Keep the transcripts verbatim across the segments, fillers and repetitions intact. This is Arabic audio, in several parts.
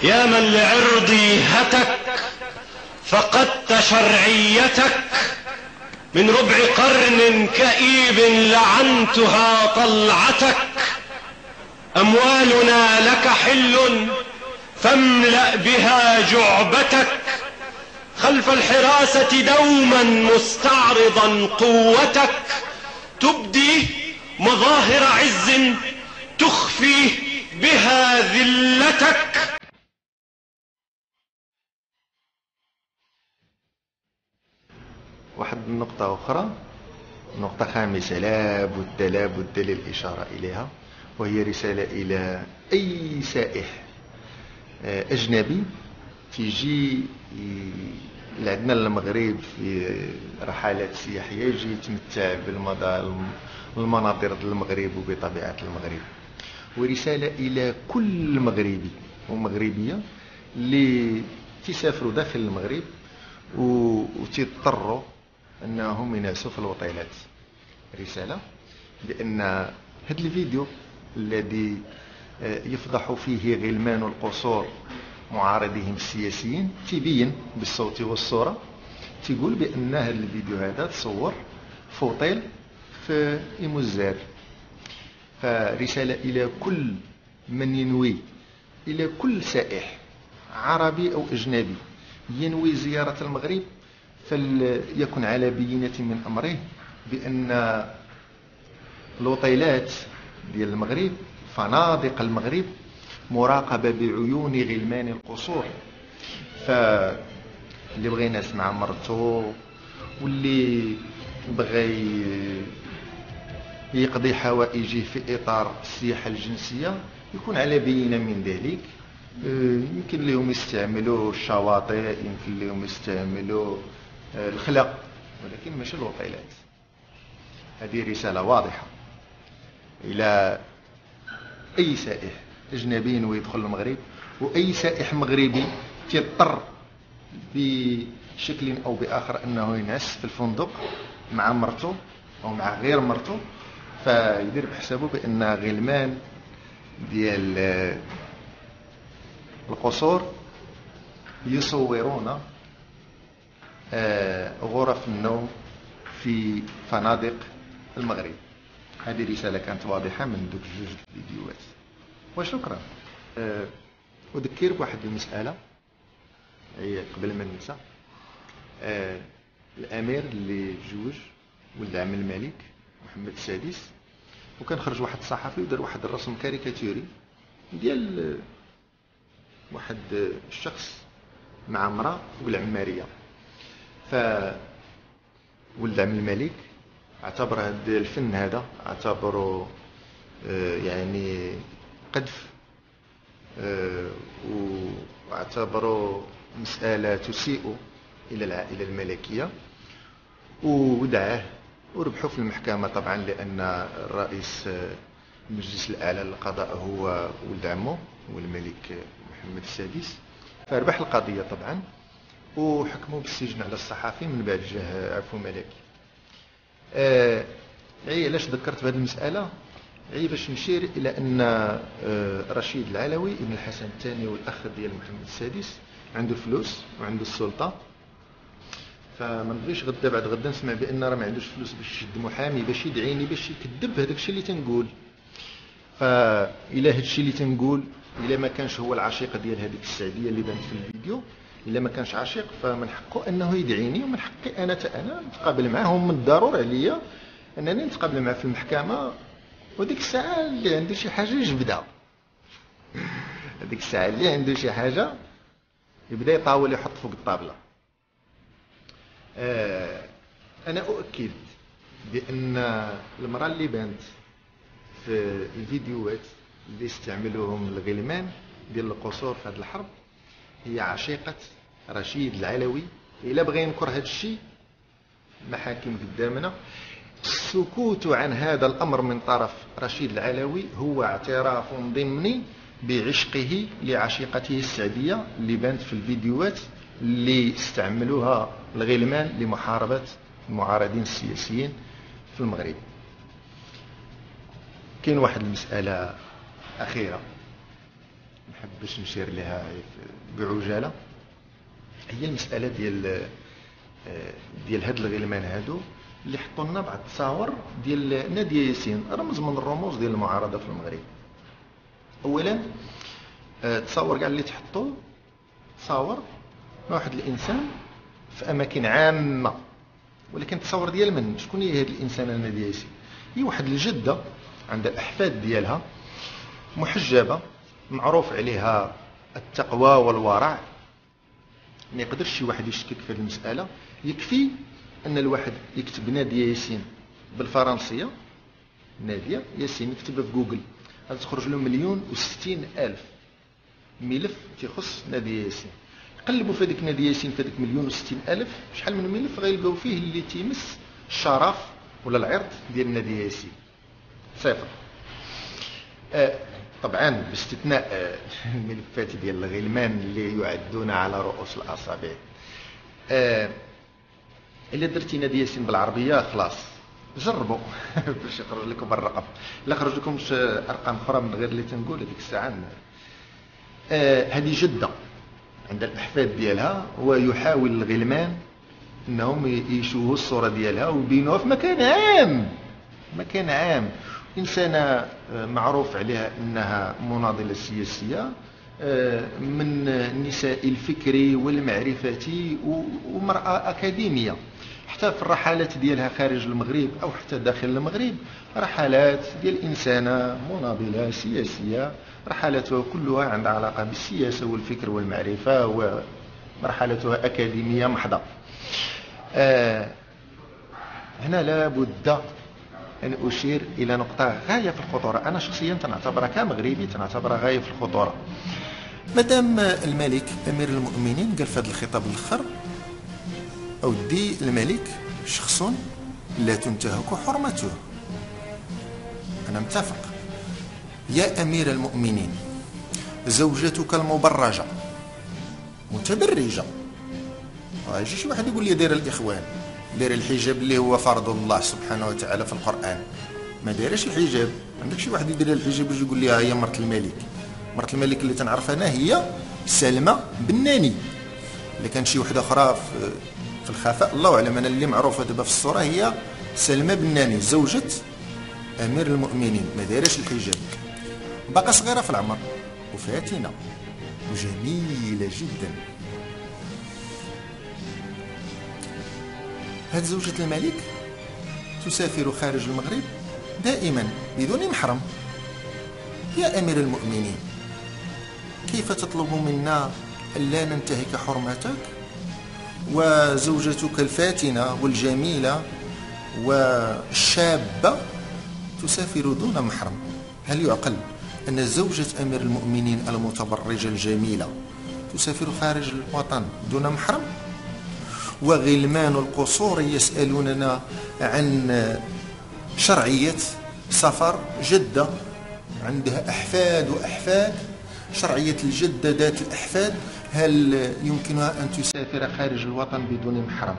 يا من لعرضي هتك فقدت شرعيتك، من ربع قرن كئيب لعنتها طلعتك. أموالنا لك حل فاملأ بها جعبتك، خلف الحراسة دوما مستعرضا قوتك، تبدي مظاهر عز تخفي بها ذلتك. واحد النقطة أخرى، نقطة خامسة لابد لابد للإشارة إليها، وهي رسالة إلى أي سائح أجنبي تيجي لعندنا المغرب في رحلات سياحية، يجي يتمتع بالمناظر المغرب وبطبيعة المغرب. ورسالة إلى كل مغربي ومغربية اللي تسافروا داخل المغرب وتضطروا أنهم ينعسوا في الوطيلات. رسالة بأن هذا الفيديو الذي يفضح فيه غلمان القصور معارضيهم السياسيين تبين بالصوت والصورة، تقول بأن هذا الفيديو هذا تصور في اوتيل في إيموزار. فرسالة إلى كل من ينوي، إلى كل سائح عربي أو أجنبي ينوي زيارة المغرب، فليكن على بينة من أمره بأن الوطيلات ديال المغرب، فنادق المغرب، مراقبة بعيون غلمان القصور. فاللي بغى ينعس مع مرته واللي بغى يقضي حوائجه في إطار السياحة الجنسية يكون على بينة من ذلك. يمكن لهم يستعملوا الشواطئ، يمكن لهم يستعملوا الخلا، ولكن ماشي الوطيلات. هذه رسالة واضحة إلى أي سائح أجنبي ينوي يدخل المغرب، وأي سائح مغربي تضطر بشكل أو بآخر أنه ينعس في الفندق مع مرته أو مع غير مرته، فيدير بحسابه بأن غلمان ديال القصور يصورون غرف النوم في فنادق المغرب. هذه رسالة كانت واضحة من دوك جوج فيديوهات. وشكرا. أه أذكر بواحد المسألة قبل ما ننسى. أه الأمير اللي جوج ولد عم الملك محمد السادس، وكان خرج واحد الصحفي ودار واحد الرسم كاريكاتوري ديال واحد الشخص مع امرأة فوق العمارية. ف ولد عم الملك اعتبر هذا الفن هذا اعتبره آه يعني قذف، آه واعتبره مسألة تسيء إلى العائلة الملكية، ودعاه وربحوا في المحكمة طبعا، لأن الرئيس المجلس الأعلى للقضاء هو ولد عمه هو الملك محمد السادس، فربح القضية طبعا وحكموا بالسجن على الصحافي. من بعد جاه عفو ملكي. آه علاش ذكرت بهذه المسألة؟ عي باش نشير إلى أن آه رشيد العلوي ابن الحسن الثاني والأخ ديال محمد السادس عنده فلوس وعنده السلطة، فما نبغيش غدا بعد غدا نسمع بأن راه ما عندوش فلوس باش يشد محامي باش يدعيني باش يكذب هذاك الشيء اللي تنقول. فإلا هذا الشيء اللي تنقول إلا ما كانش هو العشيق ديال هذيك السعدية اللي بانت في الفيديو، إلا ما كانش عشيق فمن حقه أنه يدعيني، ومن حقي أنا أنا نتقابل معه، ومن الضروري عليا أنني نتقابل معه في المحكمة، وديك الساعة اللي عنده شي حاجة يجبدها. هذيك الساعة اللي عنده شي حاجة يبدا يطاول يحط فوق الطابلة. آه أنا أؤكد بأن المرأة اللي بانت في الفيديوهات اللي استعملوهم الغلمان ديال القصور في هذه الحرب هي عشيقة رشيد العلوي. إلا بغى ينكر هذا الشيء محاكم قدامنا. السكوت عن هذا الأمر من طرف رشيد العلوي هو اعتراف ضمني بعشقه لعشيقته السعدية اللي بانت في الفيديوهات اللي استعملوها الغلمان لمحاربة المعارضين السياسيين في المغرب. كاين واحد المسألة أخيرة نحب باش نشير لها بعجاله، هي المساله ديال ديال هاد الغلمان هادو اللي حطوا لنا بعض التصاور ديال نادية ياسين، رمز من الرموز ديال المعارضه في المغرب. اولا تصور كاع اللي تحطوا تصاور واحد الانسان في اماكن عامه، ولكن التصور ديال من شكون هي هاد الانسانه نادية ياسين؟ هي واحد الجده عندها الاحفاد ديالها محجبه، معروف عليها التقوى والورع. ما يقدرش شي واحد يشكك في هذه المساله. يكفي ان الواحد يكتب نادية ياسين بالفرنسيه، نادية ياسين يكتبها في جوجل، غادي تخرج له مليون وستين الف ملف تيخص نادية ياسين. يقلبوا في هذيك نادية ياسين في هذيك مليون وستين الف، شحال من ملف غيلقاو فيه اللي تيمس الشرف ولا العرض ديال نادية ياسين؟ صفر. آه طبعا باستثناء آه الملفات ديال الغلمان اللي يعدون على رؤوس الاصابع. آه الا درتي نادية ياسين بالعربيه خلاص جربوا باش يخرج لكم الرقم. لا خرج لكم ارقام اخرى من غير اللي تنقول هذيك الساعه. آه هذه جده عند الاحفاد ديالها، ويحاول الغلمان انهم يشوهوا الصوره ديالها ويبينوها في مكان عام، مكان عام. انسانه معروف عليها انها مناضله سياسيه، من النساء الفكري والمعرفتي، ومراه اكاديميه. حتى في الرحلات ديالها خارج المغرب او حتى داخل المغرب، رحلات ديال انسانه مناضله سياسيه، رحلاتها كلها عندها علاقه بالسياسه والفكر والمعرفه، ومرحلتها اكاديميه محضه. آه هنا لابد أن أشير إلى نقطة غاية في الخطورة. أنا شخصيا تنعتبرها كمغربي تنعتبرها غاية في الخطورة. مادام الملك أمير المؤمنين قال في هذا الخطاب الآخر: أودي الملك شخص لا تنتهك حرمته. أنا متفق. يا أمير المؤمنين، زوجتك المبرجة متبرجة. ما يجي شي واحد يقول لي داير الإخوان، داير الحجاب اللي هو فرض الله سبحانه وتعالى في القرآن، ما دايرش الحجاب. عندك شي واحد يدير الحجاب ويجي يقول لي ها هي مرت الملك. مرت الملك اللي تنعرف انا هي سلمى بناني. اللي كان شي وحده اخرى في الخفاء الله اعلم، انا اللي معروفه دابا في الصوره هي سلمى بناني زوجة امير المؤمنين، ما دايرش الحجاب، باقا صغيره في العمر وفاتنه وجميله جدا. هاد زوجة الملك تسافر خارج المغرب دائما بدون محرم. يا أمير المؤمنين، كيف تطلب منا ألا ننتهك حرمتك وزوجتك الفاتنة والجميلة والشابة تسافر دون محرم؟ هل يعقل أن زوجة أمير المؤمنين المتبرجة الجميلة تسافر خارج الوطن دون محرم؟ وغلمان القصور يسألوننا عن شرعية سفر جدة، عندها أحفاد وأحفاد. شرعية الجدة ذات الأحفاد، هل يمكنها أن تسافر خارج الوطن بدون محرم؟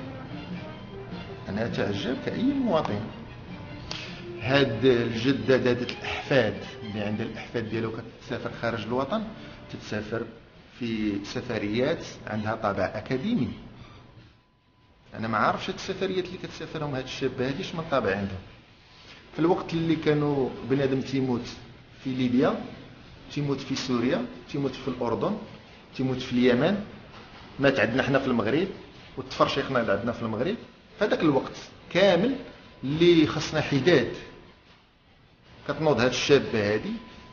أنا أتعجب كأي مواطن. هاد الجدة ذات الأحفاد اللي عندها الأحفاد ديالو كتسافر خارج الوطن، تتسافر في سفريات عندها طابع أكاديمي. انا ما عارفش هاد السفريات اللي كتسافرهم هاد الشابه هادي اش من طابع عندهم. في الوقت اللي كانوا بنادم تيموت في ليبيا، تيموت في سوريا، تيموت في الاردن، تيموت في اليمن، مات عندنا حنا في المغرب وتفرشقنا عندنا في المغرب. في هذاك الوقت كامل اللي خصنا حداد كتنوض هاد الشابه هادي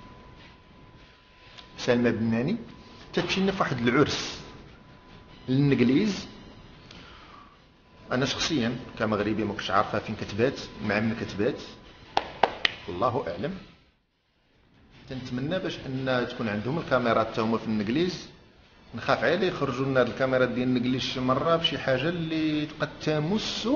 سلمى بناني، تتمشي لنا في واحد العرس للانجليز. انا شخصيا كمغربي ما كنتش عارفه فين كتبات، مع من كتبات الله اعلم. تنتمنى باش ان تكون عندهم الكاميرات حتى هما في الانجليز. نخاف عليه يخرجوا لنا الكاميرات ديال الانجليز شي مره بشي حاجه اللي قد تمس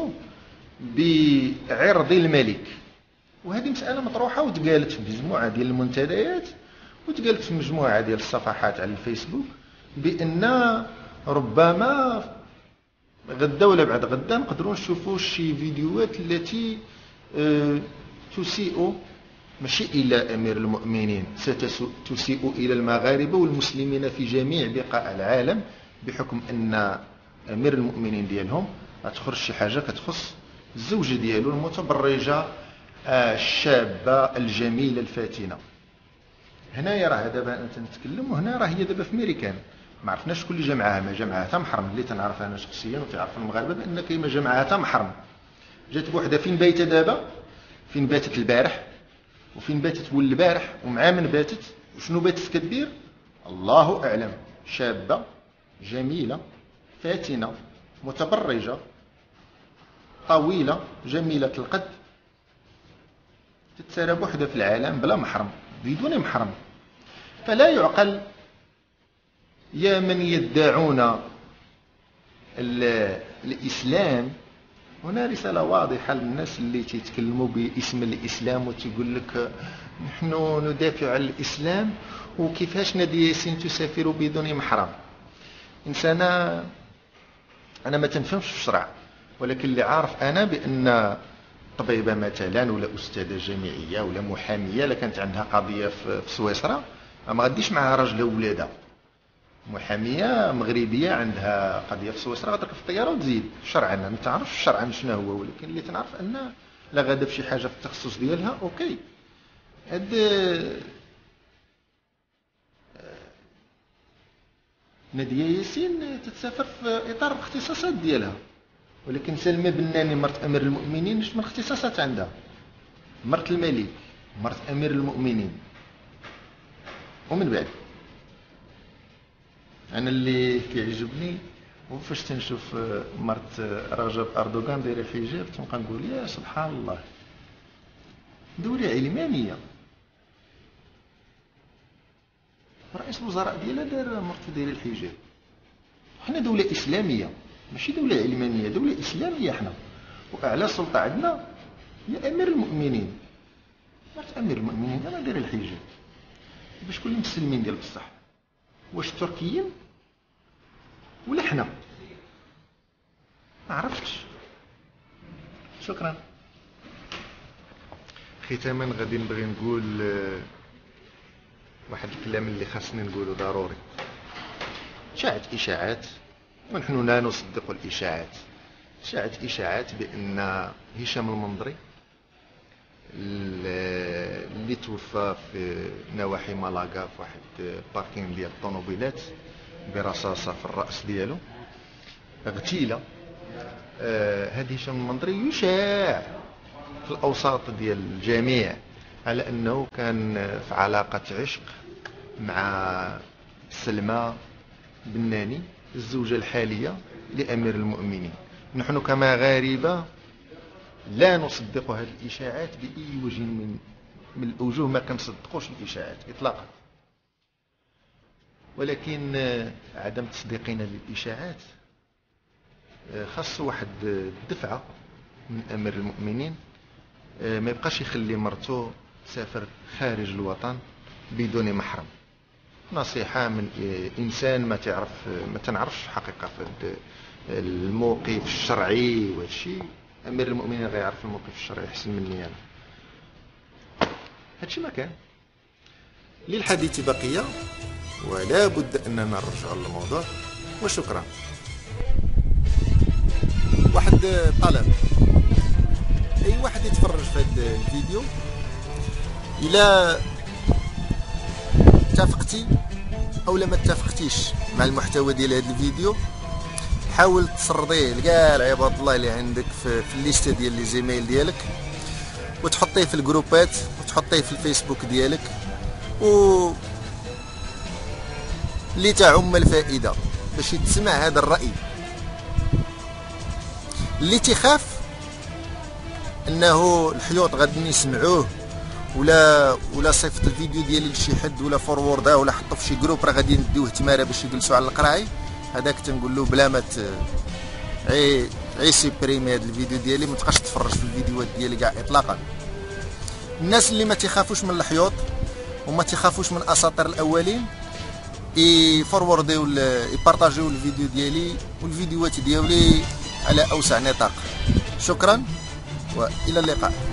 بعرض الملك. وهذه مساله مطروحه وتقالت في مجموعه ديال المنتديات وتقالت في مجموعه ديال الصفحات على الفيسبوك بان ربما غدا ولا بعد غدا نقدروا نشوفوا شي فيديوهات التي أه تسيء ماشي إلى أمير المؤمنين، ستسيء إلى المغاربة والمسلمين في جميع بقاع العالم، بحكم أن أمير المؤمنين ديالهم غتخرج شي حاجة كتخص الزوجة ديالو المتبرجة الشابة الجميلة الفاتنة. هنايا راه دابا انت نتكلم، وهنا راه هي دابا في ميريكان، ما عرفناش شكون اللي جا معاها، ما جا معاها حتى محرم اللي تنعرف انا شخصيا وتعرف المغاربه بان كاين ما جا معاها حتى محرم. جات بوحده فين بايته دابا، فين باتت البارح وفين باتت ول البارح ومع من باتت وشنو باتت كدير الله اعلم. شابه جميله فاتنه متبرجه طويله جميله القد، تتسارى بوحده في العالم بلا محرم بدون محرم. فلا يعقل يا من يدعون الإسلام. هنا رسالة واضحة للناس اللي تيتكلموا باسم الإسلام وتقول لك نحن ندافع عن الإسلام وكيفاش نادية ياسين تسافر بدون محرم. إنسانة أنا ما تنفهمش في الشرع، ولكن اللي عارف أنا بأن طبيبة مثلا ولا أستاذة جامعية ولا محامية لا كانت عندها قضية في سويسرا ما غاديش معها راجلها وولادها. محامية مغربية عندها قضية في سويسرا غتركب في الطيارة وتزيد. شرعا ما تعرفش شرعا شنو هو، ولكن اللي تنعرف أن لا غادا بشي حاجة في التخصص ديالها أوكي. هاد نادية ياسين تتسافر في إطار الاختصاصات ديالها، ولكن سلمى بناني مرت أمير المؤمنين شنو من الاختصاصات عندها؟ مرت الملك، مرت أمير المؤمنين. ومن بعد أنا اللي كيعجبني وفاش تنشوف مرت رجب أردوغان دايره الحجاب تنبقى نقول يا سبحان الله، دولة علمانية. رئيس الوزراء ديالها دار مرت دايره الحجاب. حنا دولة إسلامية ماشي دولة علمانية، دولة إسلامية حنا، وأعلى سلطة عندنا هي أمير المؤمنين. مرت أمير المؤمنين أنا داير الحجاب باش كل المسلمين ديال بصح، واش التركيين ولا حنا ما عرفتش. شكرا. ختاما غادي نبغي نقول واحد الكلام اللي خاصني نقوله ضروري. شاعت إشاعات ونحن لا نصدق الإشاعات. شاعت إشاعات بأن هشام المنظري اللي توفى في نواحي مالاغا في واحد باركين ديال الطوموبيلات برصاصة في الرأس ديالو اغتيل. هذا هشام المنظري يشاع في الأوساط ديال الجميع على أنه كان في علاقة عشق مع سلمى بناني الزوجة الحالية لأمير المؤمنين. نحن كمغاربة لا نصدق هذه الإشاعات بأي وجه من من الأوجه، ما كنصدقوش الإشاعات إطلاقا. ولكن عدم تصديقنا للإشاعات خاص واحد الدفعة من أمير المؤمنين، ما يبقاش يخلي مرته تسافر خارج الوطن بدون محرم. نصيحة من إنسان ما تعرف ما تنعرفش حقيقة في الموقف الشرعي والشي. أمير المؤمنين غيعرف الموقف الشرعي أحسن مني أنا. هادشي ما كان. للحديث بقية ولا بد أننا نرجع للموضوع. وشكرا. واحد طلب، أي واحد يتفرج في هذا الفيديو إلى اتفقتي او لا ما اتفقتيش مع المحتوى ديال هذا الفيديو، حاول تسرديه لكاع العباد الله اللي عندك في, في الليسته ديال لي زيميل ديالك، وتحطيه في الجروبات وتحطيه في الفيسبوك ديالك، و لتعم الفائده باش يتسمع هذا الراي. اللي تيخاف انه الحيوط غادي يسمعوه ولا ولا صيفط الفيديو ديالي لشي حد ولا فوروردا ولا حطو في شي جروب راه غادي نديوه تماره باش يجلسوا على القراعي، هذاك تنقول له بلا ما عي عي سيبريمي هذا الفيديو ديالي، ما تبقاش تفرج في الفيديوهات ديالي كاع اطلاقا. الناس اللي ما تيخافوش من الحيوط وما تيخافوش من اساطير الاولين يفورورديو يبارطاجيو الفيديو ديالي والفيديوهات ديالي على اوسع نطاق. شكرا والى اللقاء.